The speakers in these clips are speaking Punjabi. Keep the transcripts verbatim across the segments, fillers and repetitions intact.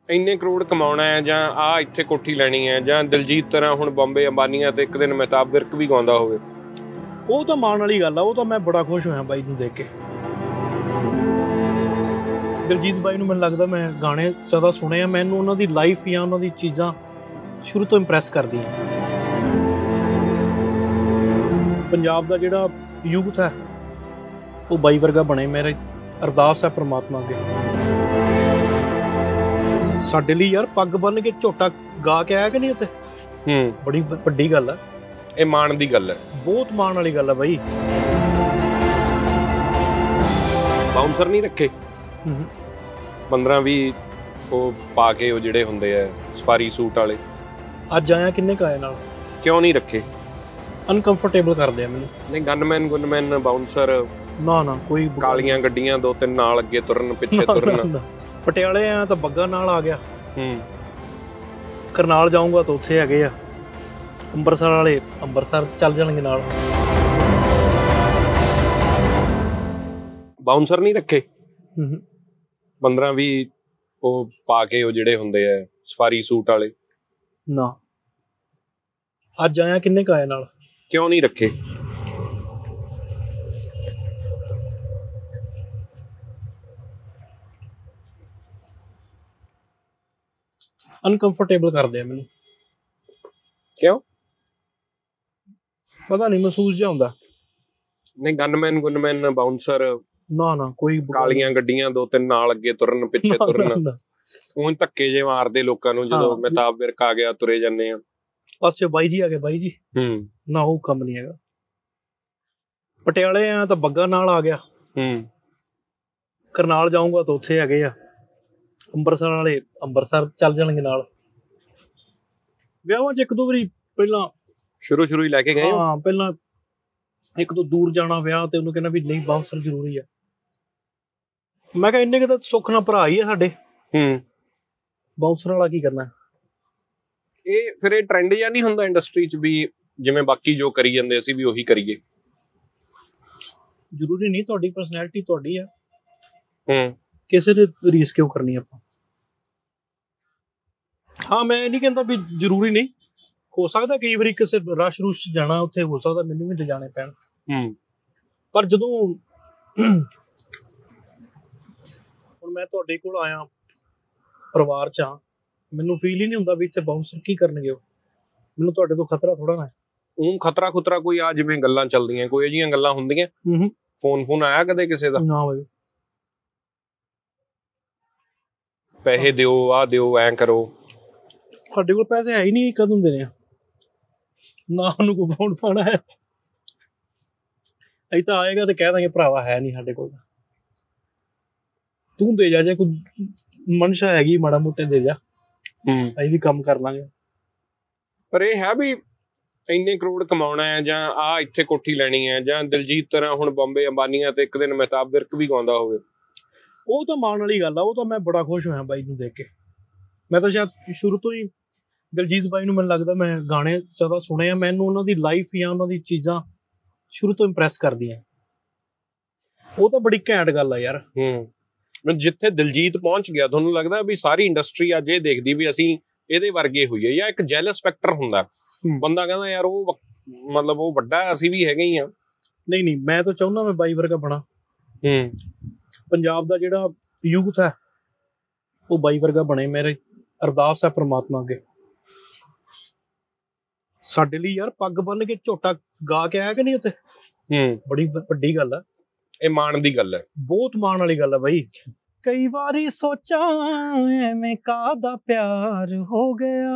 ਇੰਨੇ ਕਰੋੜ ਕਮਾਉਣਾ ਹੈ ਜਾਂ ਆ ਇੱਥੇ ਕੋਠੀ ਲੈਣੀ ਹੈ ਜਾਂ ਦਿਲਜੀਤ ਤਰ੍ਹਾਂ ਹੁਣ ਬੰਬੇ ਅੰਬਾਨੀਆਂ ਤੇ ਇੱਕ ਦਿਨ ਮਹਿਤਾਬ ਵਿਰਕ ਵੀ ਗਾਉਂਦਾ ਹੋਵੇ, ਉਹ ਤਾਂ ਮਾਣ ਵਾਲੀ ਗੱਲ ਆ। ਉਹ ਤਾਂ ਮੈਂ ਬੜਾ ਖੁਸ਼ ਹੋਇਆ ਬਾਈ ਨੂੰ ਦੇਖ ਕੇ। ਦਿਲਜੀਤ ਬਾਈ ਨੂੰ ਮੈਨੂੰ ਲੱਗਦਾ ਮੈਂ ਗਾਣੇ ਜ਼ਿਆਦਾ ਸੁਣੇ ਆ, ਮੈਨੂੰ ਉਹਨਾਂ ਦੀ ਲਾਈਫ ਜਾਂ ਉਹਨਾਂ ਦੀ ਚੀਜ਼ਾਂ ਸ਼ੁਰੂ ਤੋਂ ਇੰਪ੍ਰੈਸ ਕਰਦੀਆਂ। ਪੰਜਾਬ ਦਾ ਜਿਹੜਾ ਯੂਥ ਹੈ ਉਹ ਬਾਈ ਵਰਗਾ ਬਣੇ, ਮੇਰੀ ਅਰਦਾਸ ਹੈ ਪ੍ਰਮਾਤਮਾ ਅੱਗੇ। ਸਾਡੇ ਲਈ ਯਾਰ ਪੱਗ ਬੰਨ ਕੇ ਝੋਟਾ ਗਾ ਕੇ ਆਇਆ ਕਿ ਨਹੀਂ ਉੱਥੇ, ਹੂੰ ਬੜੀ ਵੱਡੀ ਗੱਲ ਹੈ। ਇਹ ਮਾਣ ਦੀ ਗੱਲ ਹੈ, ਬਹੁਤ ਮਾਣ ਵਾਲੀ ਗੱਲ ਹੈ ਬਾਈ। ਬਾਉਂਸਰ ਨਹੀਂ ਰੱਖੇ ਪੰਦਰਾਂ ਵੀਹ ਉਹ ਪਾ ਕੇ, ਉਹ ਜਿਹੜੇ ਹੁੰਦੇ ਆ ਸਫਾਰੀ ਸੂਟ ਵਾਲੇ। ਅੱਜ ਆਇਆ ਕਿੰਨੇ ਕੁ ਆਏ ਨਾਲ? ਕਿਉਂ ਨਹੀਂ ਰੱਖੇ? ਅਨਕੰਫਰਟੇਬਲ ਕਰਦੇ ਆ ਮੈਨੂੰ। ਨਹੀਂ ਗਨਮੈਨ ਗੁਨਮੈਨ ਬਾਉਂਸਰ ਨਾ ਨਾ ਕੋਈ ਕਾਲੀਆਂ ਗੱਡੀਆਂ ਦੋ ਤਿੰਨ ਨਾਲ ਅੱਗੇ ਤੁਰਨ ਪਿੱਛੇ ਤੁਰਨ। ਪਟਿਆਲੇ ਆ ਤਾਂ ਬੱਗਾ ਨਾਲ ਆ ਗਿਆ, ਹੂੰ ਕਰਨਾਲ ਜਾਊਂਗਾ ਤਾਂ ਉੱਥੇ ਹੈਗੇ ਆ ਅੰਮ੍ਰਿਤਸਰ ਵਾਲੇ, ਅੰਮ੍ਰਿਤਸਰ ਚੱਲ ਜਾਣਗੇ ਨਾਲ। ਬਾਉਂਸਰ ਨਹੀਂ ਰੱਖੇ ਪੰਦਰਾਂ ਵੀਹ ਉਹ ਪਾ ਕੇ, ਉਹ ਜਿਹੜੇ ਹੁੰਦੇ ਆ ਸਫਾਰੀ ਸੂਟ ਵਾਲੇ। ਨਾ ਅੱਜ ਆਇਆ ਕਿੰਨੇ ਕੁ ਆਏ ਨਾਲ? ਕਿਉਂ ਨਹੀਂ ਰੱਖੇ? ਅਨਕੰਫਰਟੇਬਲ ਕਰਦੇ ਆ ਮੈਨੂੰ। ਕਿਉਂ? ਪਤਾ ਨਹੀਂ, ਮਹਿਸੂਸ ਜਿਹਾ ਹੁੰਦਾ। ਨਹੀਂ ਗਨਮੈਨ ਗੁਨਮੈਨ ਬਾਉਂਸਰ ਨਾ ਨਾ ਕੋਈ ਕਾਲੀਆਂ ਗੱਡੀਆਂ ਦੋ ਤਿੰਨ ਨਾਲ ਅੱਗੇ ਤੁਰਨ ਪਿੱਛੇ ਤੁਰਨ, ਉਹ ਧੱਕੇ ਜੇ ਮਾਰਦੇ ਲੋਕਾਂ ਨੂੰ ਜਦੋਂ ਮਹਿਤਾਬ ਵਿਰਕ ਆ ਗਿਆ ਤੁਰੇ ਜਾਂਦੇ ਆ ਪਾਸੇ। ਬਾਈ ਜੀ ਆ ਗਏ, ਬਾਈ ਜੀ। ਹੂੰ ਨਾ ਉਹ ਕੰਮ ਨਹੀਂ ਹੈਗਾ। ਪਟਿਆਲੇ ਆ ਤਾਂ ਬੱਗਾ ਨਾਲ ਆ ਗਿਆ, ਹੂੰ ਕਰਨਾਲ ਜਾਊਂਗਾ ਤਾਂ ਉੱਥੇ ਹੈਗੇ ਆ ਅੰਮ੍ਰਿਤਸਰ ਵਾਲੇ, ਅੰਮ੍ਰਿਤਸਰ ਚੱਲ ਜਾਣਗੇ ਨਾਲ। ਵਿਆਹਾਂ 'ਚ ਇੱਕ ਦੋ ਵਾਰੀ ਪਹਿਲਾਂ ਸ਼ੁਰੂ ਸ਼ੁਰੂ ਹੀ ਲੈ ਕੇ ਗਏ। ਹਾਂ ਪਹਿਲਾਂ ਇੱਕ ਦੋ ਦੂਰ ਜਾਣਾ ਵਿਆਹ ਤੇ ਉਹਨੂੰ ਕਹਿੰਦਾ ਵੀ ਨਹੀਂ ਬਾਉਂਸਰ ਜ਼ਰੂਰੀ ਆ। ਮੈਂ ਕਿਹਾ ਇੰਨੇ ਕੁ ਤਾਂ ਸੁੱਖ ਨਾਲ ਭਰਾ ਹੀ ਆ ਸਾਡੇ, ਹੂੰ ਬਾਉਂਸਰ ਵਾਲਾ ਕੀ ਕਰਨਾ। ਇਹ ਫਿਰ ਇਹ ਟ੍ਰੈਂਡ ਜਾਂ ਨਹੀਂ ਹੁੰਦਾ ਇੰਡਸਟਰੀ 'ਚ ਵੀ ਜਿਵੇਂ ਬਾਕੀ ਜੋ ਕਰੀ ਜਾਂਦੇ ਅਸੀਂ ਵੀ ਉਹੀ ਕਰੀਏ? ਜ਼ਰੂਰੀ ਨਹੀਂ, ਤੁਹਾਡੀ ਪਰਸਨੈਲਿਟੀ ਤੁਹਾਡੀ ਆ, ਹੂੰ ਕਿਸੇ ਦੇ ਰੀਸ ਕਿਉਂ ਕਰਨੀ ਆਪਾਂ। ਹਾਂ ਮੈਂ ਇਹ ਨਹੀਂ ਕਹਿੰਦਾ ਵੀ ਜ਼ਰੂਰੀ ਨਹੀਂ, ਹੋ ਸਕਦਾ ਕਈ ਵਾਰੀ ਕਿਸੇ ਰਸ਼ ਰੁਸ਼ ਜਾਣਾ ਉੱਥੇ ਹੋ ਸਕਦਾ ਮੈਨੂੰ ਵੀ ਲਿਜਾਣੇ ਪੈਣ, ਹੂੰ ਪਰ ਜਦੋਂ ਹੁਣ ਮੈਂ ਤੁਹਾਡੇ ਕੋਲ ਆਇਆ ਪਰਿਵਾਰ 'ਚ ਆ, ਮੈਨੂੰ ਫੀਲ ਹੀ ਨਹੀਂ ਹੁੰਦਾ ਵੀ ਇੱਥੇ ਬਾਉਂਸਰ ਕੀ ਕਰਨਗੇ। ਉਹ ਮੈਨੂੰ ਤੁਹਾਡੇ ਤੋਂ ਖਤਰਾ ਥੋੜਾ ਨਾ ਹੈ। ਉਹ ਖਤਰਾ ਖੁਤਰਾ ਕੋਈ ਆ ਜਿਵੇਂ ਗੱਲਾਂ ਚੱਲਦੀਆਂ ਕੋਈ ਅਜਿਹੀਆਂ ਗੱਲਾਂ ਹੁੰਦੀਆਂ? ਫੋਨ ਫੋਨ ਆਇਆ ਕਦੇ ਕਿਸੇ ਦਾ? ਨਾ ਬਾਈ, ਪੈਸੇ ਦਿਓ ਆ ਦਿਓ ਐਂ ਕਰੋ। ਸਾਡੇ ਕੋਲ ਪੈਸੇ ਹੈ ਹੀ ਨਹੀਂ, ਕਦੋਂ ਦੇਣੇ ਆ? ਨਾ ਉਹਨੂੰ ਕੋਈ ਫੋਨ ਪਾਉਣਾ ਹੈ, ਅਸੀਂ ਤਾਂ ਆਏਗਾ ਤੇ ਕਹਿ ਦਾਂਗੇ ਭਰਾਵਾ ਹੈ ਨਹੀਂ ਸਾਡੇ ਕੋਲ, ਤੂੰ ਦੇ ਜਾ, ਜੇ ਕੋਈ ਮਨਸ਼ਾ ਹੈਗੀ ਮਾੜਾ ਮੋਟੇ ਦੇ ਜਾ, ਅਸੀਂ ਵੀ ਕੰਮ ਕਰ ਲਾਂਗੇ। ਪਰ ਇਹ ਹੈ ਵੀ ਇੰਨੇ ਕਰੋੜ ਕਮਾਉਣਾ ਹੈ ਜਾਂ ਆ ਇੱਥੇ ਕੋਠੀ ਲੈਣੀ ਹੈ ਜਾਂ ਦਿਲਜੀਤ ਤਰ੍ਹਾਂ ਹੁਣ ਬੰਬੇ ਅੰਬਾਨੀਆਂ ਤੇ ਇੱਕ ਦਿਨ ਮਹਿਤਾਬ ਵਿਰਕ ਵੀ ਗਾਉਂਦਾ ਹੋਵੇ, ਉਹ ਤਾਂ ਮਾਣ ਵਾਲੀ ਗੱਲ ਆ। ਉਹ ਤਾਂ ਮੈਂ ਬੜਾ ਖੁਸ਼ ਹੋਇਆ ਬਾਈ ਨੂੰ ਦੇਖ ਕੇ। ਮੈਂ ਤਾਂ ਸ਼ਾਇਦ ਸ਼ੁਰੂ ਤੋਂ ਹੀ ਦਿਲਜੀਤ ਬਾਈ ਨੂੰ ਮੈਨੂੰ ਲੱਗਦਾ ਮੈਂ ਗਾਣੇ ਜ਼ਿਆਦਾ ਸੁਣੇ ਆ, ਮੈਨੂੰ ਉਹਨਾਂ ਦੀ ਲਾਈਫ ਜਾਂ ਉਹਨਾਂ ਦੀ ਚੀਜ਼ਾਂ ਸ਼ੁਰੂ ਤੋਂ ਇੰਪ੍ਰੈਸ ਕਰਦੀਆਂ। ਉਹ ਤਾਂ ਬੜੀ ਘੈਂਟ ਗੱਲ ਆ ਯਾਰ। ਹੂੰ ਜਿੱਥੇ ਦਿਲਜੀਤ ਪਹੁੰਚ ਗਿਆ, ਤੁਹਾਨੂੰ ਲੱਗਦਾ ਵੀ ਸਾਰੀ ਇੰਡਸਟਰੀ ਅੱਜ ਇਹ ਦੇਖਦੀ ਵੀ ਅਸੀਂ ਇਹਦੇ ਵਰਗੇ ਹੋਈਏ, ਜਾਂ ਇੱਕ ਜੈਲਸ ਫੈਕਟਰ ਹੁੰਦਾ, ਬੰਦਾ ਕਹਿੰਦਾ ਯਾਰ ਉਹ ਮਤਲਬ ਉਹ ਵੱਡਾ, ਅਸੀਂ ਵੀ ਹੈਗੇ ਹੀ ਆ? ਨਹੀਂ ਨਹੀਂ ਮੈਂ ਤਾਂ ਚਾਹੁੰਦਾ ਮੈਂ ਬਾਈ ਵਰਗਾ ਬਣਾ। ਹੂੰ ਪੰਜਾਬ ਦਾ ਜਿਹੜਾ ਯੂਥ ਹੈ ਉਹ ਬਾਈ ਵਰਗਾ ਬਣੇ, ਮੇਰੀ ਅਰਦਾਸ ਹੈ ਪ੍ਰਮਾਤਮਾ ਅੱਗੇ। ਸਾਡੇ ਲਈ ਯਾਰ ਪੱਗ ਬੰਨ ਕੇ ਝੋਟਾ ਗਾ ਕੇ ਆਇਆ ਕਿ ਨਹੀਂ ਉੱਥੇ, ਹੂੰ ਬੜੀ ਵੱਡੀ ਗੱਲ ਹੈ। ਇਹ ਮਾਣ ਦੀ ਗੱਲ ਹੈ, ਬਹੁਤ ਮਾਣ ਵਾਲੀ ਗੱਲ ਹੈ ਬਾਈ। ਕਈ ਵਾਰੀ ਸੋਚਾਂ ਐਵੇਂ ਕਾਹਦਾ ਪਿਆਰ ਹੋ ਗਿਆ,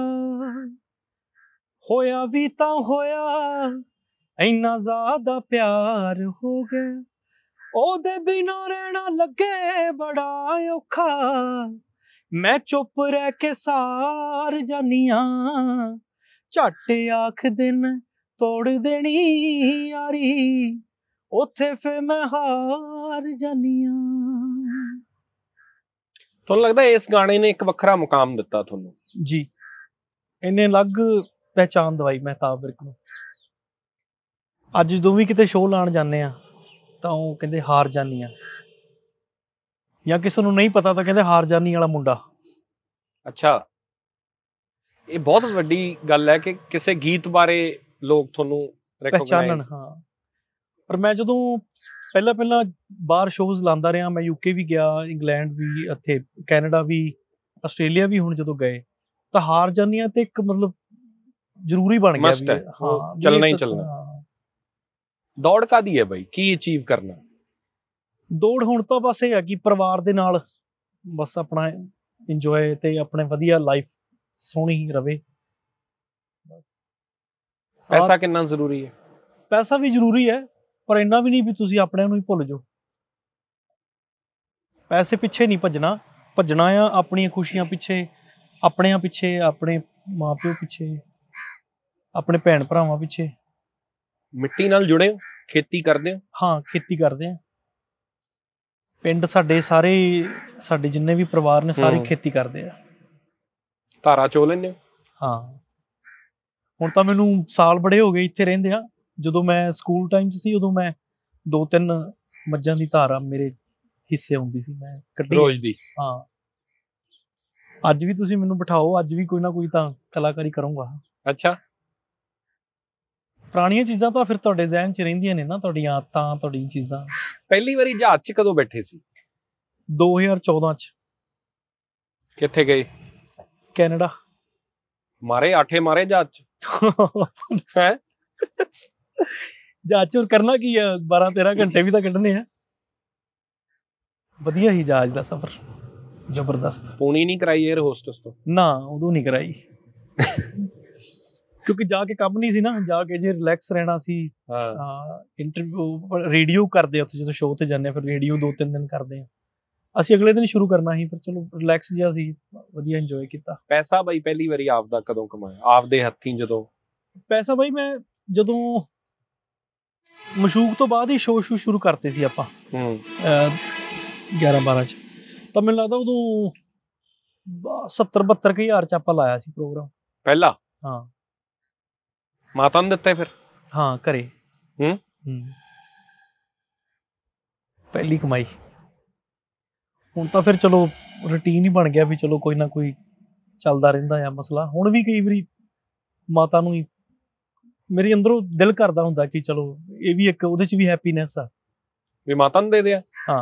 ਹੋਇਆ ਵੀ ਤਾਂ ਹੋਇਆ ਇੰਨਾ ਜ਼ਿਆਦਾ ਪਿਆਰ ਹੋ ਗਿਆ, ਉਹਦੇ ਬਿਨਾਂ ਰਹਿਣਾ ਲੱਗੇ ਬੜਾ ਔਖਾ, ਮੈਂ ਚੁੱਪ ਰਹਿ ਕੇ ਸਾਰ ਜਾਨੀਆਂ, ਝੱਟ ਆਖ ਦਿਨ ਤੋੜ ਦੇਣੀ ਯਾਰੀ, ਉੱਥੇ ਫੇ ਮੈਂ ਹਾਰ ਜਾਨੀਆਂ। ਤੁਹਾਨੂੰ ਲੱਗਦਾ ਇਸ ਗਾਣੇ ਨੇ ਇੱਕ ਵੱਖਰਾ ਮੁਕਾਮ ਦਿੱਤਾ ਤੁਹਾਨੂੰ? ਜੀ, ਇਹਨੇ ਅਲੱਗ ਪਹਿਚਾਣ ਦਵਾਈ ਮਹਿਤਾਬ ਵਿਰਕ ਨੂੰ। ਅੱਜ ਜਦੋਂ ਵੀ ਕਿਤੇ ਸ਼ੋਅ ਲਾਉਣ ਜਾਂਦੇ ਆ ਤਾਂ ਉਹ ਕਹਿੰਦੇ ਹਾਰ ਜਾਨੀ ਆ, ਜਾਂ ਕਿਸੇ ਨੂੰ ਨਹੀਂ ਪਤਾ ਤਾਂ ਕਹਿੰਦੇ ਹਾਰ ਜਾਨੀ ਵਾਲਾ ਮੁੰਡਾ। ਅੱਛਾ, ਇਹ ਬਹੁਤ ਵੱਡੀ ਗੱਲ ਹੈ ਕਿ ਕਿਸੇ ਗੀਤ ਬਾਰੇ ਲੋਕ ਤੁਹਾਨੂੰ ਪਹਿਚਾਨਣ। ਰੈਕੋਗਨਾਈਜ਼। ਹਾਂ, ਪਰ ਮੈਂ ਜਦੋਂ ਪਹਿਲਾਂ ਪਹਿਲਾਂ ਬਾਹਰ ਸ਼ੋਜ਼ ਲਾਉਂਦਾ ਰਿਹਾ, ਮੈਂ ਯੂਕੇ ਵੀ ਗਿਆ, ਇੰਗਲੈਂਡ ਵੀ, ਇੱਥੇ ਕੈਨੇਡਾ ਵੀ, ਆਸਟ੍ਰੇਲੀਆ ਵੀ। ਹੁਣ ਜਦੋਂ ਗਏ ਤਾਂ ਹਾਰ ਜਾਂਦੀਆਂ ਤੇ ਇੱਕ ਮਤਲਬ ਜ਼ਰੂਰੀ ਬਣ ਗਿਆ ਮਸਟ ਵੀ ਹੈ, ਹਾਂ ਵੀ ਚੱਲਣਾ ਹੀ ਇੱਕ- ਚੱਲਣਾ। ਹਾਂ। ਦੌੜ ਕਾਦੀ ਹੈ ਬਾਈ, ਕੀ ਅਚੀਵ ਕਰਨਾ? ਦੌੜ ਹੁਣ ਤਾਂ ਬਸ ਇਹ ਆ ਕਿ ਪਰਿਵਾਰ ਦੇ ਨਾਲ ਬਸ ਆਪਣਾ ਇੰਜੋਏ ਤੇ ਆਪਣੇ ਵਧੀਆ ਲਾਈਫ ਸੋਹਣੀ ਰਵੇ ਬਸ। ਪੈਸਾ ਕਿੰਨਾ ਜ਼ਰੂਰੀ ਹੈ? ਪੈਸਾ ਵੀ ਜ਼ਰੂਰੀ ਹੈ, ਪਰ ਇੰਨਾ ਵੀ ਨਹੀਂ ਵੀ ਤੁਸੀਂ ਆਪਣਿਆਂ ਨੂੰ ਹੀ ਭੁੱਲ ਜਾਓ। ਪੈਸੇ ਪਿੱਛੇ ਨਹੀਂ ਭੱਜਣਾ, ਭੱਜਣਾ ਆ ਆਪਣੀਆਂ ਖੁਸ਼ੀਆਂ ਪਿੱਛੇ, ਆਪਣਿਆਂ ਪਿੱਛੇ, ਆਪਣੇ ਮਾਪਿਓ ਪਿੱਛੇ, ਆਪਣੇ ਭੈਣ ਭਰਾਵਾਂ ਪਿੱਛੇ। ਮਿੱਟੀ ਨਾਲ ਜੁੜੇ ਹੋ, ਖੇਤੀ ਕਰਦੇ ਹੋ? ਹਾਂ, ਖੇਤੀ ਕਰਦੇ ਆ। ਪਿੰਡ ਸਾਡੇ ਸਾਰੇ, ਸਾਡੇ ਜਿੰਨੇ ਵੀ ਪਰਿਵਾਰ ਨੇ ਸਾਰੇ ਹੂੰ। ਖੇਤੀ ਕਰਦੇ ਆ। ਧਾਰਾ ਚੋ ਲੈਂਦੇ ਹੋ? ਹਾਂ, ਹੁਣ ਤਾਂ ਮੈਨੂੰ ਸਾਲ ਬੜੇ ਹੋ ਗਏ ਇੱਥੇ ਰਹਿੰਦੇ ਆ। ਜਦੋਂ ਮੈਂ ਸਕੂਲ ਟਾਈਮ 'ਚ ਸੀ ਉਦੋਂ ਮੈਂ ਦੋ ਤਿੰਨ ਮੱਝਾਂ ਦੀ ਧਾਰਾ ਮੇਰੇ ਹਿੱਸੇ ਆਉਂਦੀ ਸੀ, ਮੈਂ ਕੱਢੀ। ਰੋਜ਼ ਦੀ? ਹਾਂ, ਅੱਜ ਵੀ ਤੁਸੀਂ ਮੈਨੂੰ ਬਿਠਾਓ, ਅੱਜ ਵੀ ਕੋਈ ਨਾ ਕੋਈ ਤਾਂ ਕਲਾਕਾਰੀ ਕਰੂੰਗਾ। ਅੱਛਾ, ਪੁਰਾਣੀਆਂ ਚੀਜ਼ਾਂ ਤਾਂ ਫਿਰ ਤੁਹਾਡੇ ਜ਼ਿਹਨ 'ਚ ਰਹਿੰਦੀਆਂ ਨੇ ਨਾ, ਤੁਹਾਡੀਆਂ ਆਦਤਾਂ, ਤੁਹਾਡੀਆਂ ਚੀਜ਼ਾਂ। ਪਹਿਲੀ ਵਾਰੀ ਜਹਾਜ਼ 'ਚ ਕਦੋਂ ਬੈਠੇ ਸੀ? ਦੋ ਹਜ਼ਾਰ ਚੌਦਾਂ 'ਚ ਕਿੱਥੇ ਗਏ? ਕੈਨੇਡਾ। ਮਾਰੇ ਆਠੇ ਮਾਰੇ ਜਹਾਜ਼ 'ਚ ਹੈ? ਜਹਾਜ਼ 'ਚ ਹੋਰ ਕਰਨਾ ਕੀ ਆ, ਬਾਰਾਂ ਤੇਰਾਂ ਘੰਟੇ ਵੀ ਤਾਂ ਕੱਢਣੇ ਆ। ਵਧੀਆ ਹੀ ਜਹਾਜ਼ ਦਾ ਸਫ਼ਰ, ਜ਼ਬਰਦਸਤ। ਪੂਣੀ ਨਹੀਂ ਕਰਾਈ ਏਅਰ ਹੋਸਟਸ ਤੋਂ? ਨਾ, ਉਦੋਂ ਨਹੀਂ ਕਰਾਈ ਕਿਉਂਕਿ ਜਾ ਕੇ ਕੰਮ ਨਹੀਂ ਸੀ ਨਾ, ਜਾ ਕੇ ਜੇ ਰਿਲੈਕਸ ਰਹਿਣਾ ਸੀ। ਹਾਂ, ਇੰਟਰਵਿਊ ਰੇਡੀਓ ਕਰਦੇ ਆ ਉੱਥੇ, ਜਦੋਂ ਸ਼ੋਅ ਤੇ ਜਾਂਦੇ ਆ ਫਿਰ ਰੇਡੀਓ ਦੋ ਤਿੰਨ ਦਿਨ ਕਰਦੇ ਆ। ਅਸੀਂ ਅਗਲੇ ਦਿਨ ਸ਼ੁਰੂ ਕਰਨਾ ਸੀ, ਫਿਰ ਚਲੋ ਰਿਲੈਕਸ ਜਿਹਾ ਸੀ, ਵਧੀਆ ਇੰਜੋਏ ਕੀਤਾ। ਪੈਸਾ ਬਾਈ ਪਹਿਲੀ ਵਾਰੀ ਆਪਦਾ ਕਦੋਂ ਕਮਾਇਆ, ਆਪਦੇ ਹੱਥੀਂ? ਜਦੋਂ ਪੈਸਾ ਬਾਈ ਮੈਂ ਜਦੋਂ ਮਸ਼ੂਕ ਤੋਂ ਬਾਅਦ ਹੀ ਸ਼ੋਅ ਸ਼ੂ ਸ਼ੁਰੂ ਕਰਤੇ ਸੀ ਆਪਾਂ, ਹੂੰ ਗਿਆਰਾਂ ਬਾਰਾਂ 'ਚ, ਤਾਂ ਮੈਨੂੰ ਲੱਗਦਾ ਉਦੋਂ ਸੱਤਰ ਬਹੱਤਰ ਕੁ ਹਜ਼ਾਰ 'ਚ ਆਪਾਂ ਲਾਇਆ ਸੀ ਪ੍ਰੋਗਰਾਮ ਪਹਿਲਾ। ਹਾਂ, ਮਾਤਾ ਨੂੰ ਦਿੱਤੇ ਫਿਰ? ਹਾਂ, ਘਰੇ। ਹੂੰ ਹੂੰ ਪਹਿਲੀ ਕਮਾਈ। ਹੁਣ ਤਾਂ ਫਿਰ ਚਲੋ ਰੂਟੀਨ ਹੀ ਬਣ ਗਿਆ ਵੀ ਚਲੋ ਕੋਈ ਨਾ ਕੋਈ ਚੱਲਦਾ ਰਹਿੰਦਾ ਆ ਮਸਲਾ। ਹੁਣ ਵੀ ਕਈ ਵਾਰੀ ਮਾਤਾ ਨੂੰ ਹੀ ਮੇਰੇ ਅੰਦਰੋਂ ਦਿਲ ਕਰਦਾ ਹੁੰਦਾ ਕਿ ਚਲੋ ਇਹ ਵੀ ਇੱਕ ਉਹਦੇ 'ਚ ਵੀ ਹੈਪੀਨੈਸ ਆ ਵੀ ਮਾਤਾ ਨੂੰ ਦੇ ਦਿਆ। ਹਾਂ,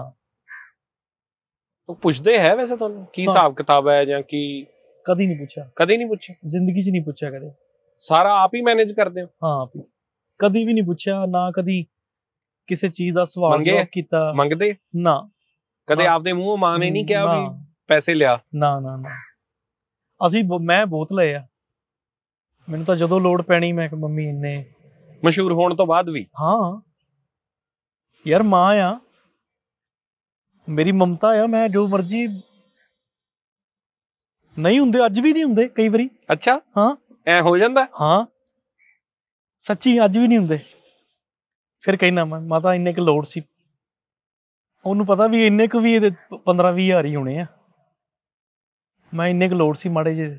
ਉਹ ਪੁੱਛਦੇ ਹੈ ਵੈਸੇ ਤੁਹਾਨੂੰ ਕੀ ਹਿਸਾਬ ਕਿਤਾਬ ਹੈ ਜਾਂ ਕੀ? ਕਦੀ ਨਹੀਂ ਪੁੱਛਿਆ, ਕਦੇ ਨਹੀਂ ਪੁੱਛਿਆ? ਜ਼ਿੰਦਗੀ 'ਚ ਨਹੀਂ ਪੁੱਛਿਆ ਕਦੇ। ਸਾਰਾ ਆਪ ਹੀ ਮੈਨੇਜ ਕਰਦੇ ਹੋ? ਹਾਂ, ਕਦੀ ਵੀ ਨਹੀਂ ਪੁੱਛਿਆ, ਨਾ ਕਦੀ ਕਿਸੇ ਚੀਜ਼ ਦਾ ਸਵਾਲ ਜਵਾਬ ਕੀਤਾ। ਮੰਗਦੇ? ਨਾ, ਕਦੇ ਆਪਦੇ ਮੂੰਹੋਂ ਮਾਂ ਨੇ ਨਹੀਂ ਕਿਹਾ ਵੀ ਪੈਸੇ ਲਿਆ? ਨਾ ਨਾ ਨਾ, ਅਸੀਂ ਮੈਂ ਬਹੁਤ ਲਏ ਆ। ਮੈਨੂੰ ਤਾਂ ਜਦੋਂ ਲੋੜ ਪੈਣੀ ਮੈਂ ਕਿ ਮੰਮੀ ਇੰਨੇ। ਮਸ਼ਹੂਰ ਹੋਣ ਤੋਂ ਬਾਅਦ ਵੀ? ਹਾਂ ਯਾਰ, ਮਾਂ ਆ ਮੇਰੀ, ਮਮਤਾ ਆ, ਮੈਂ ਜੋ ਮਰਜੀ। ਨਹੀਂ ਹੁੰਦੇ, ਅੱਜ ਵੀ ਨਹੀਂ ਹੁੰਦੇ ਕਈ ਵਾਰੀ। ਅੱਛਾ, ਹਾਂ, ਐ ਹੋ ਜਾਂਦਾ? ਹਾਂ ਸੱਚੀ, ਅੱਜ ਵੀ ਨਹੀਂ ਹੁੰਦੇ। ਫਿਰ ਕਹਿਣਾ ਮੈਂ ਮਾਤਾ ਇੰਨੇ ਕੁ ਲੋੜ ਸੀ, ਉਹਨੂੰ ਪਤਾ ਵੀ ਇੰਨੇ ਕੁ ਵੀ ਇਹਦੇ ਪੰਦਰਾਂ ਵੀਹ ਹਜ਼ਾਰ ਹੀ ਹੋਣੇ ਆ, ਮੈਂ ਇੰਨੇ ਕੁ ਲੋੜ ਸੀ ਮਾੜੇ ਜਿਹੇ।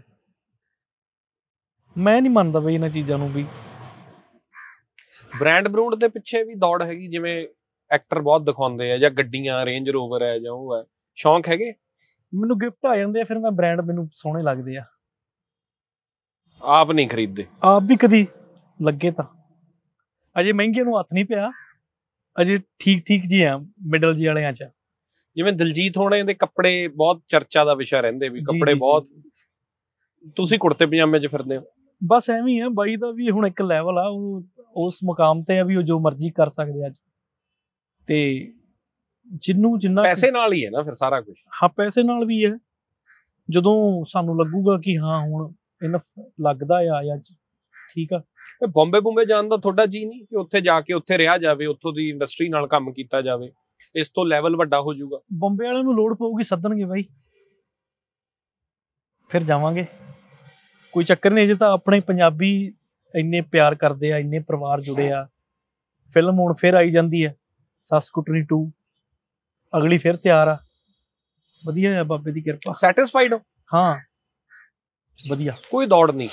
ਮੈਂ ਨਹੀਂ ਮੰਨਦਾ ਬਈ ਇਹਨਾਂ ਚੀਜ਼ਾਂ ਨੂੰ ਵੀ। ਬ੍ਰਾਂਡ ਬਰੂਡ ਦੇ ਪਿੱਛੇ ਵੀ ਦੌੜ ਹੈਗੀ, ਜਿਵੇਂ ਐਕਟਰ ਬਹੁਤ ਦਿਖਾਉਂਦੇ ਆ, ਜਾਂ ਗੱਡੀਆਂ ਰੇਂਜ ਰੋਵਰ ਹੈ ਜਾਂ ਉਹ ਹੈ, ਸ਼ੌਂਕ ਹੈਗੇ? ਮੈਨੂੰ ਗਿਫਟ ਆ ਜਾਂਦੇ ਆ, ਫਿਰ ਮੈਂ ਬ੍ਰਾਂਡ, ਮੈਨੂੰ ਸੋਹਣੇ ਲੱਗਦੇ ਆ। ਆਪ ਨਹੀਂ ਖਰੀਦਦੇ? ਆਪ ਵੀ ਕਦੀ ਲੱਗੇ ਤਾਂ, ਅਜੇ ਮਹਿੰਗੇ ਨੂੰ ਹੱਥ ਨਹੀਂ ਪਿਆ, ਅਜੇ ਠੀਕ ਠੀਕ ਜੀ ਆ, ਮਿਡਲ ਜੀ ਵਾਲਿਆਂ 'ਚ। ਜਿਵੇਂ ਦਿਲਜੀਤ ਹੋਣੇ ਦੇ ਕੱਪੜੇ ਬਹੁਤ ਚਰਚਾ ਦਾ ਵਿਸ਼ਾ ਰਹਿੰਦੇ, ਵੀ ਕੱਪੜੇ ਬਹੁਤ, ਤੁਸੀਂ ਕੁੜਤੇ ਪਜਾਮੇ 'ਚ ਫਿਰਦੇ ਹੋ। ਬਸ ਐਵੇਂ ਹੀ ਆ ਬਾਈ ਦਾ ਵੀ ਹੁਣ ਇੱਕ ਲੈਵਲ ਆ, ਉਹ ਉਸ ਮੁਕਾਮ ਤੇ ਆ ਵੀ ਉਹ ਜੋ ਮਰਜ਼ੀ ਕਰ ਸਕਦੇ ਅੱਜ। ਤੇ ਜਿੰਨੂੰ ਜਿੰਨਾ ਪੈਸੇ ਨਾਲ ਹੀ ਹੈ ਨਾ ਫਿਰ ਸਾਰਾ ਕੁਝ? ਹਾਂ, ਪੈਸੇ ਨਾਲ ਵੀ ਹੈ। ਜਦੋਂ ਸਾਨੂੰ ਲੱਗੂਗਾ ਕਿ ਹਾਂ ਹੁਣ ਇਹਨਾਂ ਲੱਗਦਾ ਆ ਜਾਂ ਠੀਕ ਆ। ਬੰਬੇ ਬੰਬੇ ਜਾਣ ਦਾ ਤੁਹਾਡਾ ਜੀ ਨਹੀਂ ਕਿ ਉੱਥੇ ਜਾ ਕੇ ਉੱਥੇ ਰਿਹਾ ਜਾਵੇ, ਉੱਥੋਂ ਦੀ ਇੰਡਸਟਰੀ ਨਾਲ ਕੰਮ ਕੀਤਾ ਜਾਵੇ, ਇਸ ਤੋਂ ਲੈਵਲ ਵੱਡਾ ਹੋ ਜਾਊਗਾ? ਬੰਬੇ ਵਾਲਿਆਂ ਨੂੰ ਲੋੜ ਪਊਗੀ ਸੱਦਣਗੇ ਬਾਈ, ਫਿਰ ਜਾਵਾਂਗੇ, ਕੋਈ ਚੱਕਰ ਨਹੀਂ। ਅਜੇ ਤਾਂ ਆਪਣੇ ਪੰਜਾਬੀ ਇੰਨੇ ਪਿਆਰ ਕਰਦੇ ਆ, ਇੰਨੇ ਪਰਿਵਾਰ ਜੁੜੇ ਆ। ਫਿਲਮ ਹੁਣ ਫਿਰ ਆਈ ਜਾਂਦੀ ਹੈ, ਸੱਸ ਕੁੱਟਣੀ ਟੂ, ਅਗਲੀ ਫਿਰ ਤਿਆਰ ਆ। ਵਧੀਆ ਆ, ਬਾਬੇ ਦੀ ਕਿਰਪਾ। ਸੈਟਿਸਫਾਈਡ ਹੋ? ਹਾਂ, ਵਧੀਆ, ਕੋਈ ਦੌੜ ਨਹੀਂ।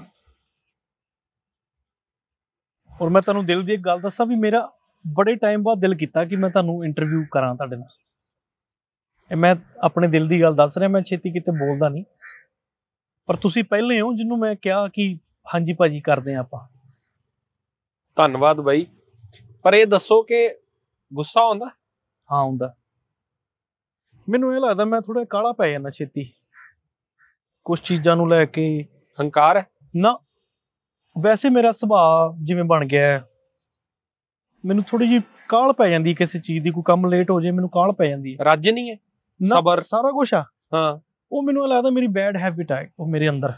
ਔਰ ਮੈਂ ਤੁਹਾਨੂੰ ਦਿਲ ਦੀ ਇੱਕ ਗੱਲ ਦੱਸਾਂ ਵੀ ਮੇਰਾ ਬੜੇ ਟਾਈਮ ਬਾਅਦ ਦਿਲ ਕੀਤਾ ਕਿ ਮੈਂ ਤੁਹਾਨੂੰ ਇੰਟਰਵਿਊ ਕਰਾਂ ਤੁਹਾਡੇ ਨਾਲ। ਮੈਂ ਆਪਣੇ ਦਿਲ ਦੀ ਗੱਲ ਦੱਸ ਰਿਹਾ, ਮੈਂ ਛੇਤੀ ਕਿਤੇ ਬੋਲਦਾ ਨਹੀਂ। ਪਰ ਤੁਸੀਂ ਪਹਿਲੇ ਹੋ ਜਿਹਨੂੰ ਮੈਂ ਕਿਹਾ ਕਿ ਹਾਂਜੀ ਭਾਜੀ ਕਰਦੇ ਆ ਆਪਾਂ। ਧੰਨਵਾਦ ਬਾਈ। ਪਰ ਇਹ ਦੱਸੋ ਕਿ ਗੁੱਸਾ ਆਉਂਦਾ? ਹਾਂ ਆਉਂਦਾ। ਮੈਨੂੰ ਇਹ ਲੱਗਦਾ ਮੈਂ ਥੋੜਾ ਕਾਹਲਾ ਪੈ ਜਾਂਦਾ ਛੇਤੀ ਕੁਛ ਚੀਜ਼ਾਂ ਨੂੰ ਲੈ ਕੇ। ਹੰਕਾਰ ਹੈ ਨਾ, ਵੈਸੇ ਮੇਰਾ ਸੁਭਾਅ ਜਿਵੇਂ ਬਣ ਗਿਆ ਹੈ, ਮੈਨੂੰ ਥੋੜੀ ਜਿਹੀ ਕਾਹਲ ਪੈ ਜਾਂਦੀ ਕਿਸੇ ਚੀਜ਼ ਦੀ। ਕੋਈ ਕੰਮ ਲੇਟ ਹੋ ਜਾਏ ਮੈਨੂੰ ਕਾਹਲ ਪੈ ਜਾਂਦੀ ਹੈ। ਰੱਜ ਨਹੀਂ ਹੈ? ਸਬਰ ਸਾਰਾ ਕੁਛ ਆ। ਹਾਂ, ਉਹ ਮੈਨੂੰ ਇਹ ਲੱਗਦਾ ਮੇਰੀ ਬੈਡ ਹੈਬਿਟ ਹੈ ਉਹ ਮੇਰੇ ਅੰਦਰ।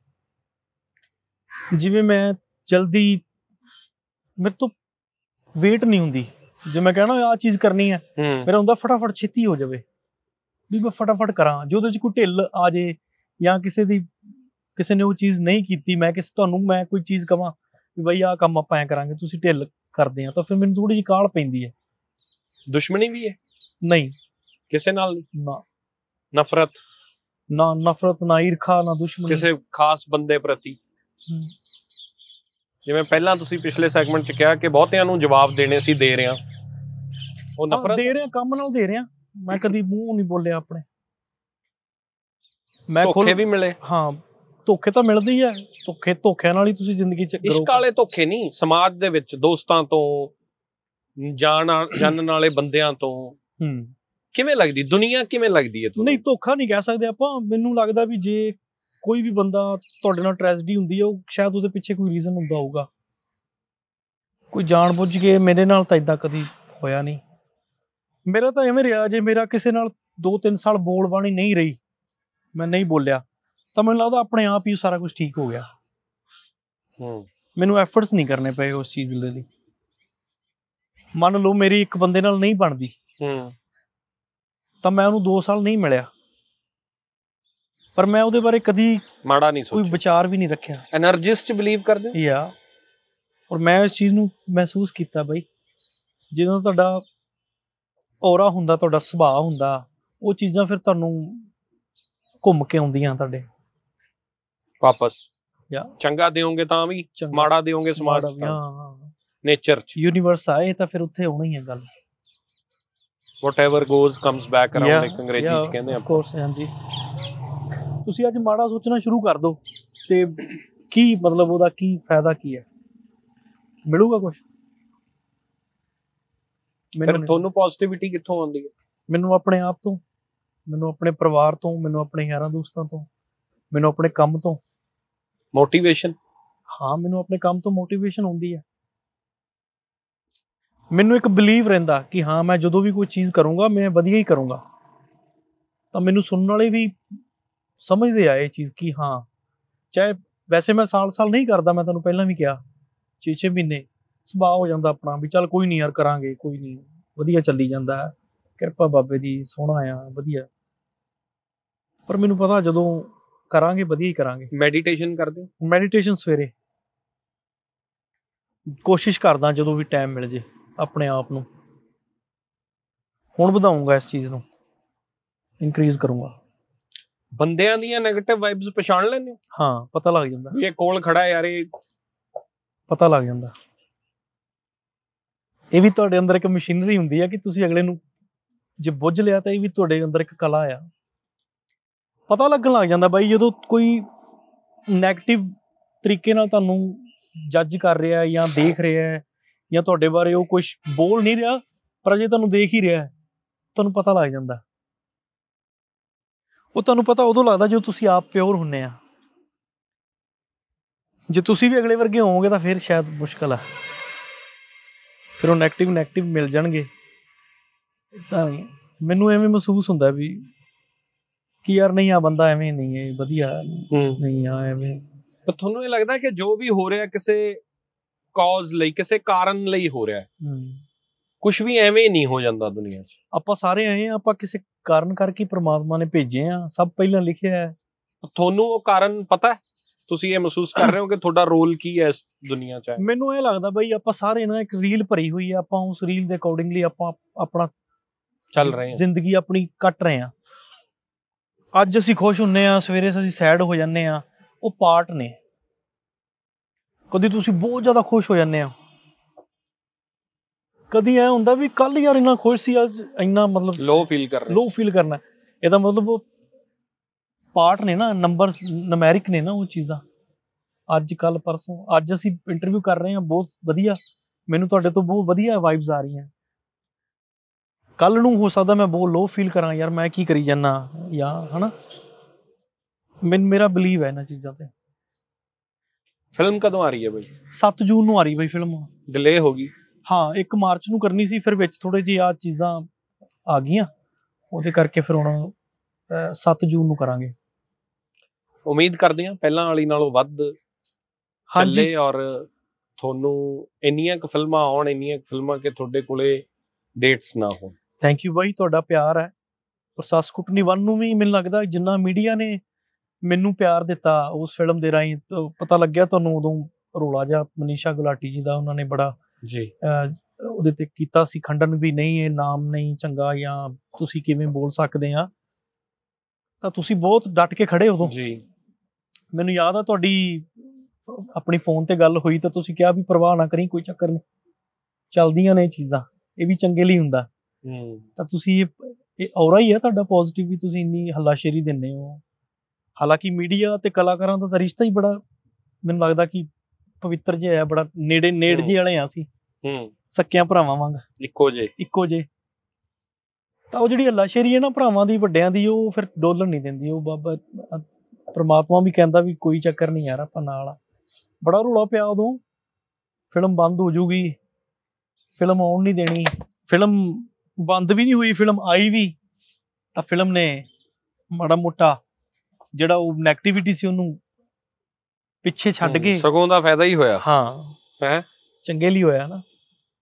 ਜਿਵੇਂ ਮੈਂ ਜਲਦੀ, ਮੇਰੇ ਤੋਂ ਵੇਟ ਨਹੀਂ ਹੁੰਦੀ। ਜੇ ਮੈਂ ਕਹਿਣਾ ਆਹ ਚੀਜ਼ ਕਰਨੀ ਹੈ, ਮੇਰਾ ਹੁੰਦਾ ਫਟਾਫਟ ਛੇਤੀ ਹੋ ਜਾਵੇ, ਵੀ ਮੈਂ ਫਟਾਫਟ ਕਰਾਂ। ਜੇ ਉਹਦੇ ਚ ਕੋਈ ਢਿੱਲ ਆ ਜੇ ਜਾਂ ਕਿਸੇ ਦੀ ਕਿਸੇ ਨੇ ਉਹ ਚੀਜ਼ ਨਹੀਂ ਕੀਤੀ, ਮੈਂ ਕਿਸੇ ਤੁਹਾਨੂੰ ਮੈਂ ਕੋਈ ਚੀਜ਼ ਕਵਾਂ ਵੀ ਬਈ ਆਹ ਕੰਮ ਆਪਾਂ ਐਂ ਕਰਾਂਗੇ, ਤੁਸੀਂ ਢਿੱਲ ਕਰਦੇ ਆ, ਤਾਂ ਫਿਰ ਮੈਨੂੰ ਥੋੜੀ ਜਿਹੀ ਕਾਹਲ ਪੈਂਦੀ ਹੈ। ਦੁਸ਼ਮਣੀ ਵੀ ਹੈ? ਨਹੀਂ, ਕਿਸੇ ਨਾਲ ਨਹੀਂ। ਨਾ ਨਫ਼ਰਤ? ਨਾ ਨਫ਼ਰਤ, ਨਾ ਈਰਖਾ, ਨਾ ਦੁਸ਼ਮਣੀ ਕਿਸੇ ਖਾਸ ਬੰਦੇ ਪ੍ਰਤੀ। ਜਿਵੇਂ ਪਹਿਲਾਂ ਤੁਸੀਂ ਪਿਛਲੇ ਸੈਗਮੈਂਟ ਚ ਕਿਹਾ ਕਿ ਬਹੁਤਿਆਂ ਨੂੰ ਜਵਾਬ ਦੇਣੇ ਸੀ, ਦੇ ਰਿਹਾ, ਉਹ ਨਫ਼ਰਤ ਦੇ ਰਿਹਾ, ਕੰਮ ਨਾਲ ਦੇ ਰਿਹਾ। ਮੈਂ ਕਦੀ ਮੂੰਹ ਨਹੀਂ ਬੋਲਿਆ ਆਪਣੇ। ਮੈਂ ਧੋਖੇ ਵੀ ਮਿਲੇ? ਹਾਂ, ਧੋਖੇ ਤਾਂ ਮਿਲਦੇ ਹੀ ਆ। ਧੋਖੇ ਧੋਖਿਆਂ ਨਾਲ ਹੀ ਤੁਸੀਂ ਜ਼ਿੰਦਗੀ ਚ। ਇਸ਼ਕ ਵਾਲੇ ਧੋਖੇ ਨਹੀਂ, ਸਮਾਜ ਦੇ ਵਿੱਚ ਦੋਸਤਾਂ ਤੋਂ, ਜਾਣ ਜਾਣਨ ਵਾਲੇ ਬੰਦਿਆਂ ਤੋਂ। ਹੂੰ, ਕਿਵੇਂ ਲੱਗਦੀ ਦੁਨੀਆ, ਕਿਵੇਂ ਲੱਗਦੀ ਹੈ? ਨਹੀਂ, ਧੋਖਾ ਨਹੀਂ ਕਹਿ ਸਕਦੇ ਆਪਾਂ। ਮੈਨੂੰ ਲੱਗਦਾ ਵੀ ਜੇ ਕੋਈ ਵੀ ਬੰਦਾ ਤੁਹਾਡੇ ਨਾਲ ਟ੍ਰੈਜਡੀ ਹੁੰਦੀ ਹੈ, ਉਹ ਸ਼ਾਇਦ ਉਹਦੇ ਪਿੱਛੇ ਕੋਈ ਰੀਜ਼ਨ ਹੁੰਦਾ ਹੋਊਗਾ। ਕੋਈ ਜਾਣ ਬੁੱਝ ਕੇ। ਮੇਰੇ ਨਾਲ ਤਾਂ ਏਦਾਂ ਕਦੀ ਹੋਇਆ ਨਹੀਂ। ਮੇਰਾ ਤਾਂ ਐਵੇਂ ਰਿਹਾ, ਜੇ ਮੇਰਾ ਕਿਸੇ ਨਾਲ ਦੋ ਤਿੰਨ ਸਾਲ ਬੋਲ ਬਾਣੀ ਨਹੀਂ ਰਹੀ, ਮੈਂ ਨਹੀਂ ਬੋਲਿਆ, ਤਾਂ ਮੈਨੂੰ ਲੱਗਦਾ ਆਪਣੇ ਆਪ ਹੀ ਸਾਰਾ ਕੁਝ ਠੀਕ ਹੋ ਗਿਆ। ਮੈਨੂੰ ਐਫਰਟਸ ਨਹੀਂ ਕਰਨੇ ਪਏ ਉਸ ਚੀਜ਼ ਦੇ ਲਈ। ਮੰਨ ਲਓ ਮੇਰੀ ਇੱਕ ਬੰਦੇ ਨਾਲ ਨਹੀਂ ਬਣਦੀ, ਤਾਂ ਮੈਂ ਉਹਨੂੰ ਦੋ ਸਾਲ ਨਹੀਂ ਮਿਲਿਆ, ਪਰ ਮੈਂ ਉਹਦੇ ਬਾਰੇ ਕਦੀ ਮਾੜਾ ਨਹੀਂ ਸੋਚਿਆ, ਕੋਈ ਵਿਚਾਰ ਵੀ ਨਹੀਂ ਰੱਖਿਆ। ਐਨਰਜਿਸਟ ਚ ਬਿਲੀਵ ਕਰਦੇ ਹੋ? ਯਾ, ਔਰ ਮੈਂ ਇਸ ਚੀਜ਼ ਨੂੰ ਮਹਿਸੂਸ ਕੀਤਾ ਬਈ, ਜਦੋਂ ਤੁਹਾਡਾ ਔਰਾ ਹੁੰਦਾ, ਤੁਹਾਡਾ ਸੁਭਾਅ ਹੁੰਦਾ, ਉਹ ਚੀਜ਼ਾਂ ਫਿਰ ਤੁਹਾਨੂੰ ਘੁੰਮ ਕੇ ਆਉਂਦੀਆਂ ਤੁਹਾਡੇ ਵਾਪਸ। ਯਾ, ਚੰਗਾ ਦਿਓਗੇ ਤਾਂ ਵੀ, ਮਾੜਾ ਦਿਓਗੇ ਸਮਾਜ ਚ, ਨੇਚਰ ਚ, ਯੂਨੀਵਰਸ ਆਏ ਤਾਂ ਫਿਰ ਉੱਥੇ ਹੋਣਾ ਹੀ ਹੈ ਗੱਲ। whatever goes comes back around, ਇੱਕ ਅੰਗਰੇਜ਼ੀ ਚ ਕਹਿੰਦੇ ਆਪਾਂ। ਕੋਰਸ, ਹਾਂਜੀ। ਤੁਸੀਂ ਅੱਜ ਮਾੜਾ ਸੋਚਣਾ ਸ਼ੁਰੂ ਕਰ ਦਿਓ ਤੇ ਕੀ ਮਤਲਬ, ਉਹਦਾ ਕੀ ਫਾਇਦਾ ਕੀ ਹੈ? ਮਿਲੂਗਾ ਕੁਛ? ਫਿਰ ਤੁਹਾਨੂੰ ਪੋਜ਼ਿਟਿਵਿਟੀ ਕਿੱਥੋਂ ਆਉਂਦੀ ਹੈ? ਮੈਨੂੰ ਆਪਣੇ ਆਪ ਤੋਂ, ਮੈਨੂੰ ਆਪਣੇ ਪਰਿਵਾਰ ਤੋਂ, ਮੈਨੂੰ ਆਪਣੇ ਯਾਰਾਂ ਦੋਸਤਾਂ ਤੋਂ, ਮੈਨੂੰ ਆਪਣੇ ਕੰਮ ਤੋਂ। ਮੋਟੀਵੇਸ਼ਨ? ਹਾਂ, ਮੈਨੂੰ ਆਪਣੇ ਕੰਮ ਤੋਂ ਮੋਟੀਵੇਸ਼ਨ ਆਉਂਦੀ ਹੈ। ਮੈਨੂੰ ਇੱਕ ਬਿਲੀਵ ਰਹਿੰਦਾ ਕਿ ਹਾਂ, ਮੈਂ ਜਦੋਂ ਵੀ ਕੋਈ ਚੀਜ਼ ਕਰੂੰਗਾ, ਮੈਂ ਵਧੀਆ ਹੀ ਕਰੂੰਗਾ। ਤਾਂ ਮੈਨੂੰ ਸੁਣਨ ਵਾਲੇ ਵੀ ਸਮਝਦੇ ਆ ਇਹ ਚੀਜ਼ ਕਿ ਹਾਂ, ਚਾਹੇ ਵੈਸੇ ਮੈਂ ਸਾਲ ਸਾਲ ਨਹੀਂ ਕਰਦਾ, ਮੈਂ ਤੁਹਾਨੂੰ ਪਹਿਲਾਂ ਵੀ ਕਿਹਾ, ਛੇ ਛੇ ਮਹੀਨੇ ਸੁਭਾਅ ਹੋ ਜਾਂਦਾ ਆਪਣਾ ਵੀ ਚੱਲ ਕੋਈ ਨਹੀਂ ਯਾਰ, ਕਰਾਂਗੇ, ਕੋਈ ਨਹੀਂ, ਵਧੀਆ ਚੱਲੀ ਜਾਂਦਾ ਹੈ, ਕਿਰਪਾ ਬਾਬੇ ਦੀ, ਸੋਹਣਾ ਆ, ਵਧੀਆ। ਪਰ ਮੈਨੂੰ ਪਤਾ ਜਦੋਂ ਕਰਾਂਗੇ ਵਧੀਆ ਹੀ ਕਰਾਂਗੇ। ਮੈਡੀਟੇਸ਼ਨ ਕਰਦੇ ਹੋ? ਮੈਡੀਟੇਸ਼ਨ ਸਵੇਰੇ ਕੋਸ਼ਿਸ਼ ਕਰਦਾ, ਜਦੋਂ ਵੀ ਟਾਈਮ ਮਿਲ ਜੇ ਆਪਣੇ ਆਪ ਨੂੰ। ਹੁਣ ਵਧਾਊਂਗਾ ਇਸ ਚੀਜ਼ ਨੂੰ, ਇਨਕਰੀਜ਼ ਕਰੂੰਗਾ। ਬੰਦਿਆਂ ਦੀਆਂ ਨੈਗੇਟਿਵ ਵਾਈਬਸ ਪਛਾਣ ਲੈਂਦੇ ਹੋ? ਹਾਂ, ਪਤਾ ਲੱਗ ਜਾਂਦਾ। ਇਹ ਕੋਲ ਖੜਾ ਯਾਰ, ਇਹ ਪਤਾ ਲੱਗ ਜਾਂਦਾ। ਇਹ ਵੀ ਤੁਹਾਡੇ ਅੰਦਰ ਇੱਕ ਮਸ਼ੀਨਰੀ ਹੁੰਦੀ ਹੈ ਕਿ ਤੁਸੀਂ ਅਗਲੇ ਨੂੰ ਜੇ ਬੁੱਝ ਲਿਆ ਤਾਂ ਇਹ ਵੀ ਤੁਹਾਡੇ ਅੰਦਰ ਇੱਕ ਕਲਾ ਆ। ਪਤਾ ਲੱਗਣ ਲੱਗ ਜਾਂਦਾ ਬਾਈ, ਜਦੋਂ ਕੋਈ ਨੈਗੇਟਿਵ ਤਰੀਕੇ ਨਾਲ ਤੁਹਾਨੂੰ ਜੱਜ ਕਰ ਰਿਹਾ ਜਾਂ ਦੇਖ ਰਿਹਾ ਜਾਂ ਤੁਹਾਡੇ ਬਾਰੇ ਉਹ ਕੁਛ ਬੋਲ ਨਹੀਂ ਰਿਹਾ, ਪਰ ਅਜੇ ਤੁਹਾਨੂੰ ਦੇਖ ਹੀ ਰਿਹਾ, ਤੁਹਾਨੂੰ ਪਤਾ ਲੱਗ ਜਾਂਦਾ। ਉਹ ਤੁਹਾਨੂੰ ਪਤਾ ਉਦੋਂ ਲੱਗਦਾ ਜਦੋਂ ਤੁਸੀਂ ਆਪ ਪਿਓਰ ਹੁੰਨੇ ਆ। ਜੇ ਤੁਸੀਂ ਵੀ ਅਗਲੇ ਵਰਗੇ ਹੋਵੋਗੇ ਤਾਂ ਫਿਰ ਸ਼ਾਇਦ ਮੁਸ਼ਕਲ ਆ, ਫਿਰ ਉਹ ਨੈਗੇਟਿਵ ਨੈਗੇਟਿਵ ਮਿਲ ਜਾਣਗੇ। ਤਾਂ ਮੈਨੂੰ ਐਵੇਂ ਮਹਿਸੂਸ ਹੁੰਦਾ ਵੀ ਕਿ ਯਾਰ ਨਹੀਂ, ਆ ਬੰਦਾ ਐਵੇਂ ਨਹੀਂ ਹੈ, ਵਧੀਆ ਨਹੀਂ ਆ ਐਵੇਂ। ਪਰ ਤੁਹਾਨੂੰ ਇਹ ਲੱਗਦਾ ਕਿ ਜੋ ਵੀ ਹੋ ਰਿਹਾ ਕਿਸੇ ਕਾਜ਼ ਲਈ, ਕਿਸੇ ਕਾਰਨ ਲਈ ਹੋ ਰਿਹਾ, ਕੁਛ ਵੀ ਐਵੇਂ ਨਹੀਂ ਹੋ ਜਾਂਦਾ ਦੁਨੀਆ 'ਚ? ਆਪਾਂ ਸਾਰੇ ਆਏ ਆ, ਆਪਾਂ ਕਿਸੇ ਕਾਰਨ ਕਰਕੇ ਪ੍ਰਮਾਤਮਾ ਨੇ ਭੇਜੇ ਆ, ਸਭ ਪਹਿਲਾਂ ਲਿਖਿਆ ਹੈ। ਤੁਹਾਨੂੰ ਉਹ ਕਾਰਨ ਪਤਾ, ਤੁਸੀਂ ਇਹ ਮਹਿਸੂਸ ਕਰ ਰਹੇ ਹੋ ਕਿ ਤੁਹਾਡਾ ਰੋਲ ਕੀ ਹੈ ਇਸ ਦੁਨੀਆ 'ਚ? ਮੈਨੂੰ ਇਹ ਲੱਗਦਾ ਬਈ ਆਪਾਂ ਸਾਰੇ ਨਾ ਇੱਕ ਰੀਲ ਭਰੀ ਹੋਈ ਹੈ, ਆਪਾਂ ਉਸ ਰੀਲ ਦੇ ਅਕੋਰਡਿੰਗਲੀ ਆਪਾਂ ਆਪਣਾ ਚੱਲ ਰਹੇ ਹਾਂ, ਜ਼ਿੰਦਗੀ ਆਪਣੀ ਕੱਟ ਰਹੇ ਹਾਂ। ਅੱਜ ਅਸੀਂ ਖੁਸ਼ ਹੁੰਨੇ ਆ, ਸਵੇਰੇ ਅਸੀਂ ਸੈਡ ਹੋ ਜਾਂਦੇ ਆ, ਉਹ ਪਾਰਟ ਨੇ। ਕਦੀ ਤੁਸੀਂ ਬਹੁਤ ਜ਼ਿਆਦਾ ਖੁਸ਼ ਹੋ ਜਾਂਦੇ ਆ, ਕਦੀ ਐ ਹੁੰਦਾ ਵੀ ਕੱਲ ਯਾਰ ਇੰਨਾ ਖੁਸ਼ ਸੀ, ਅੱਜ ਇੰਨਾ ਮਤਲਬ ਲੋ ਫੀਲ ਕਰ ਰਹੇ, ਲੋ ਫੀਲ ਕਰਨਾ। ਇਹਦਾ ਮਤਲਬ ਪਾਰਟ ਨੇ ਨਾ, ਨੰਬਰ ਨੁਮੈਰਿਕ ਨੇ ਨਾ ਉਹ ਚੀਜ਼ਾਂ। ਅੱਜ ਕੱਲ ਪਰਸੋਂ ਅੱਜ ਅਸੀਂ ਇੰਟਰਵਿਊ ਕਰ ਰਹੇ ਹਾਂ, ਬਹੁਤ ਵਧੀਆ, ਮੈਨੂੰ ਤੁਹਾਡੇ ਤੋਂ ਬਹੁਤ ਵਧੀਆ ਵਾਈਬਸ ਆ ਰਹੀਆਂ। ਕੱਲ ਨੂੰ ਹੋ ਸਕਦਾ ਮੈਂ ਬਹੁਤ ਲੋ ਫੀਲ ਕਰਾਂ, ਯਾਰ ਮੈਂ ਕੀ ਕਰੀ ਜਾਂਦਾ ਜਾਂ ਹਨਾ। ਮੈਨੂੰ ਮੇਰਾ ਬਿਲੀਵ ਹੈ ਇਹਨਾਂ ਚੀਜ਼ਾਂ ਤੇ। ਫਿਲਮ ਕਦੋਂ ਆ ਰਹੀ ਹੈ ਬਾਈ? ਸੱਤ ਜੂਨ ਨੂੰ ਆ ਰਹੀ ਬਾਈ ਫਿਲਮ। ਡਿਲੇ ਹੋ ਗਈ? ਹਾਂ, ਇੱਕ ਮਾਰਚ ਨੂੰ ਕਰਨੀ ਸੀ, ਫਿਰ ਵਿੱਚ ਥੋੜੇ ਜਿਹੀ ਆ ਚੀਜ਼ਾਂ ਆ ਗਈਆਂ, ਉਹਦੇ ਕਰਕੇ ਫਿਰ ਹੁਣ ਸੱਤ ਜੂਨ ਨੂੰ ਕਰਾਂਗੇ। ਉਮੀਦ ਕਰਦੇ ਹਾਂ ਪਹਿਲਾਂ ਵਾਲੀ ਨਾਲੋਂ ਵੱਧ ਚੱਲੇ, ਔਰ ਤੁਹਾਨੂੰ ਇੰਨੀਆਂ ਕੁ ਫਿਲਮਾਂ ਆਉਣ, ਇੰਨੀਆਂ ਕੁ ਫਿਲਮਾਂ ਕਿ ਤੁਹਾਡੇ ਕੋਲੇ ਡੇਟਸ ਨਾ ਹੋਣ। ਥੈਂਕ ਯੂ ਬਾਈ, ਤੁਹਾਡਾ ਪਿਆਰ ਹੈ। ਪ੍ਰਸਾਸ ਕੁਟਨੀ ਵਨ ਨੂੰ ਵੀ ਮੈਨੂੰ ਲੱਗਦਾ ਜਿੰਨਾ ਮੀਡੀਆ ਨੇ ਮੈਨੂੰ ਪਿਆਰ ਦਿੱਤਾ ਉਸ ਫਿਲਮ ਦੇ ਰਾਹੀਂ, ਪਤਾ ਲੱਗਿਆ ਤੁਹਾਨੂੰ ਉਦੋਂ ਰੋਲਾ ਜਿਹਾ ਮਨੀਸ਼ਾ ਗੁਲਾਟੀ ਜੀ ਦਾ ਉਹਨਾਂ ਨੇ ਬੜਾ ਜੀ ਉਹਦੇ ਤੇ ਕੀਤਾ ਸੀ ਖੰਡਨ ਵੀ, ਨਹੀਂ ਇਹ ਨਾਮ ਨਹੀਂ ਚੰਗਾ ਜਾਂ ਤੁਸੀਂ ਕਿਵੇਂ ਬੋਲ ਸਕਦੇ ਆ, ਤਾਂ ਤੁਸੀਂ ਬਹੁਤ ਡਟ ਕੇ ਖੜੇ ਉਦੋਂ ਜੀ। ਮੈਨੂੰ ਯਾਦ ਆ ਤੁਹਾਡੀ ਆਪਣੀ ਫੋਨ ਤੇ ਗੱਲ ਹੋਈ ਤਾਂ ਤੁਸੀਂ ਕਿਹਾ ਵੀ ਪਰਵਾਹ ਨਾ ਕਰੀ, ਕੋਈ ਚੱਕਰ ਨਹੀਂ, ਚੱਲਦੀਆਂ ਨੇ ਚੀਜ਼ਾਂ, ਇਹ ਵੀ ਚੰਗੇ ਲਈ ਹੁੰਦਾ। ਤਾਂ ਤੁਸੀਂ ਇਹ ਔਰਾ ਹੀ ਹੈ ਤੁਹਾਡਾ ਪੋਜ਼ਿਟਿਵ, ਵੀ ਤੁਸੀਂ ਇੰਨੀ ਹੱਲਾਸ਼ੇਰੀ ਦਿੰਦੇ ਹੋ। ਹਾਲਾਂਕਿ ਮੀਡੀਆ ਤੇ ਕਲਾਕਾਰਾਂ ਦਾ ਤਾਂ ਰਿਸ਼ਤਾ ਹੀ ਬੜਾ ਮੈਨੂੰ ਲੱਗਦਾ ਕਿ ਪਵਿੱਤਰ ਜਿਹਾ ਹੈ, ਬੜਾ ਨੇੜੇ ਨੇੜ ਜਿਹੇ ਵਾਲੇ ਆ ਅਸੀਂ, ਸਕਿਆਂ ਭਰਾਵਾਂ ਵਾਂਗ, ਇੱਕੋ ਜੇ ਇੱਕੋ ਜੇ। ਤਾਂ ਉਹ ਜਿਹੜੀ ਹੱਲਾਸ਼ੇਰੀ ਹੈ ਨਾ ਭਰਾਵਾਂ ਦੀ, ਵੱਡਿਆਂ ਦੀ, ਉਹ ਫਿਰ ਡੋਲਣ ਨਹੀਂ ਦਿੰਦੀ। ਉਹ ਬਾਬਾ ਪਰਮਾਤਮਾ ਵੀ ਕਹਿੰਦਾ ਵੀ ਕੋਈ ਚੱਕਰ ਨਹੀਂ ਯਾਰ, ਆਪਾਂ ਨਾਲ ਆ। ਬੜਾ ਰੌਲਾ ਪਿਆ ਉਦੋਂ, ਫਿਲਮ ਬੰਦ ਹੋ ਜੂਗੀ, ਫਿਲਮ ਆਉਣ ਨਹੀਂ ਦੇਣੀ। ਫਿਲਮ ਬੰਦ ਵੀ ਨਹੀਂ ਹੋਈ, ਫਿਲਮ ਆਈ ਵੀ ਤਾਂ ਫਿਲਮ ਨੇ ਮਾੜਾ ਮੋਟਾ ਜਿਹੜਾ ਉਹ ਨੈਗੇਟਿਵਿਟੀ ਸੀ ਉਹਨੂੰ ਪਿੱਛੇ ਛੱਡ ਕੇ, ਸਗੋਂ ਦਾ ਫਾਇਦਾ ਹੀ ਹੋਇਆ। ਹਾਂ ਹੈ ਚੰਗੇ ਲਈ ਹੋਇਆ ਨਾ।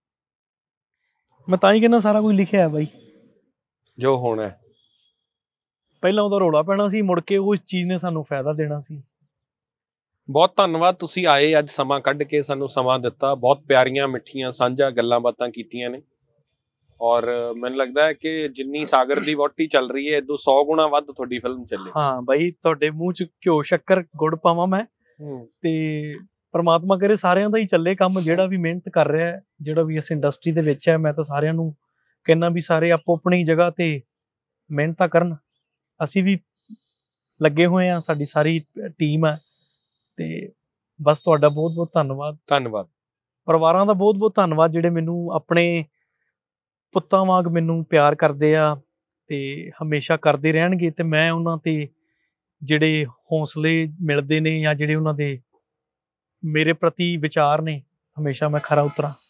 ਮੈਂ ਤਾਂ ਹੀ ਕਹਿੰਦਾ ਸਾਰਾ ਕੁਝ ਲਿਖਿਆ ਹੈ ਬਾਈ, ਜੋ ਹੋਣਾ। ਪਹਿਲਾਂ ਉਹਦਾ ਰੌਲਾ ਪੈਣਾ ਸੀ, ਮੁੜ ਕੇ ਉਸ ਚੀਜ਼ ਨੇ ਸਾਨੂੰ ਫਾਇਦਾ ਦੇਣਾ ਸੀ। ਬਹੁਤ ਧੰਨਵਾਦ, ਤੁਸੀਂ ਆਏ ਅੱਜ, ਸਮਾਂ ਕੱਢ ਕੇ ਸਾਨੂੰ ਸਮਾਂ ਦਿੱਤਾ, ਬਹੁਤ ਪਿਆਰੀਆਂ ਮਿੱਠੀਆਂ ਸਾਂਝਾ ਗੱਲਾਂ ਬਾਤਾਂ ਕੀਤੀਆਂ ਨੇ। ਔਰ ਮੈਨੂੰ ਲੱਗਦਾ ਹੈ ਕਿ ਜਿੰਨੀ ਸਾਗਰ ਦੀ ਵਹੁਟੀ ਚੱਲ ਰਹੀ ਹੈ, ਇਦੋਂ ਸੌ ਗੁਣਾ ਵੱਧ ਤੁਹਾਡੀ ਫਿਲਮ ਚੱਲੇ। ਹਾਂ ਬਾਈ, ਤੁਹਾਡੇ ਮੂੰਹ ਚ ਘਿਓ ਸ਼ੱਕਰ ਗੁੜ ਪਾਵਾਂ ਮੈਂ, ਤੇ ਪਰਮਾਤਮਾ ਕਰੇ ਸਾਰਿਆਂ ਦਾ ਹੀ ਚੱਲੇ ਕੰਮ। ਜਿਹੜਾ ਵੀ ਮਿਹਨਤ ਕਰ ਰਿਹਾ, ਜਿਹੜਾ ਵੀ ਇਸ ਇੰਡਸਟਰੀ ਦੇ ਵਿੱਚ ਹੈ, ਮੈਂ ਤਾਂ ਸਾਰਿਆਂ ਨੂੰ ਕਹਿੰਦਾ ਵੀ ਸਾਰੇ ਆਪੋ ਆਪਣੀ ਜਗ੍ਹਾ ਤੇ ਮਿਹਨਤਾਂ ਕਰਨ। ਅਸੀਂ ਵੀ ਲੱਗੇ ਹੋਏ ਹਾਂ, ਸਾਡੀ ਸਾਰੀ ਟੀਮ ਹੈ, ਤੇ ਬਸ ਤੁਹਾਡਾ ਬਹੁਤ ਬਹੁਤ ਧੰਨਵਾਦ। ਧੰਨਵਾਦ ਪਰਿਵਾਰਾਂ ਦਾ, ਬਹੁਤ ਬਹੁਤ ਧੰਨਵਾਦ ਜਿਹੜੇ ਮੈਨੂੰ ਆਪਣੇ ਪੁੱਤਾਂ ਵਾਂਗ ਮੈਨੂੰ ਪਿਆਰ ਕਰਦੇ ਆ ਤੇ ਹਮੇਸ਼ਾ ਕਰਦੇ ਰਹਿਣਗੇ। ਤੇ ਮੈਂ ਉਹਨਾਂ ਤੇ ਜਿਹੜੇ ਹੌਸਲੇ ਮਿਲਦੇ ਨੇ ਜਾਂ ਜਿਹੜੇ ਉਹਨਾਂ ਦੇ ਮੇਰੇ ਪ੍ਰਤੀ ਵਿਚਾਰ ਨੇ, ਹਮੇਸ਼ਾ ਮੈਂ ਖਰਾ ਉਤਰਾਂ।